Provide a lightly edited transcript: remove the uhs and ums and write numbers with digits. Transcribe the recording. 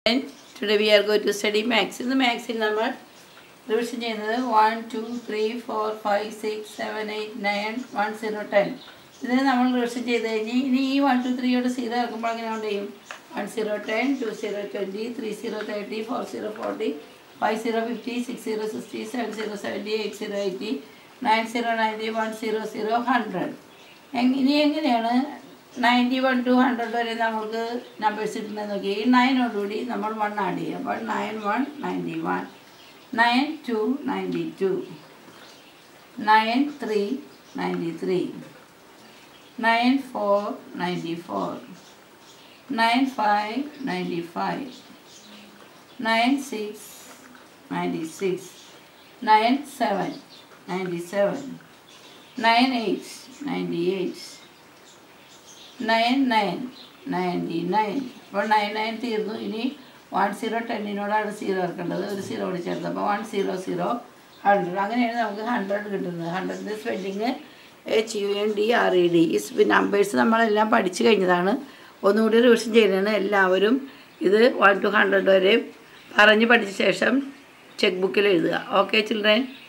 Today we are going to study maths. In the maths number revision 1, 2, 3, 4, 5, 6, 7, 8, 9, 1, 0, 10. This is our revision. This 1, 2, 3 0, 1, 0, 10, 2, 0, 20, 3, 0, 30, 4, 0, 40, 5, 0, 50, 6, 0, 60, 7, 0, 70, 8, 0, 80, 9, 0, 90, 1, 0, 0, 100. And 91 to 100 വരെ നമുക്ക് numbers കിട്ടുന്നത് നോക്കി. 9 ഓടുകൂടി നമ്മൾ 1 add ചെയ്യും. അപ്പോൾ 9 1 91, 9 2 92, 9 3 93, 9 4 94, 9 5 95, 9 6 96, 9 7 97, 9 8 98, 9 9 99. അപ്പോൾ 99 തീർന്നു. ഇനി 1 0 10നോടാണ് 0 ഇറക്കേണ്ടത്. ഒരു 0 കൂടി ചേർത്ത്. അപ്പോൾ 1 0 0 100. അങ്ങനെയാണ് നമുക്ക് 100 കിട്ടുന്നത്. 100ൻ്റെ സ്പെല്ലിങ് HUNDRED. ഈ നമ്പേഴ്സ് നമ്മളെല്ലാം പഠിച്ചു കഴിഞ്ഞതാണ്. ഒന്നുകൂടി റിവിഷൻ ചെയ്യുന്നതാണ്. എല്ലാവരും ഇത് 1 to 100 വരെ പറഞ്ഞ് പഠിച്ച ശേഷം ചെക്ക് ബുക്കിൽ എഴുതുക. Okay children.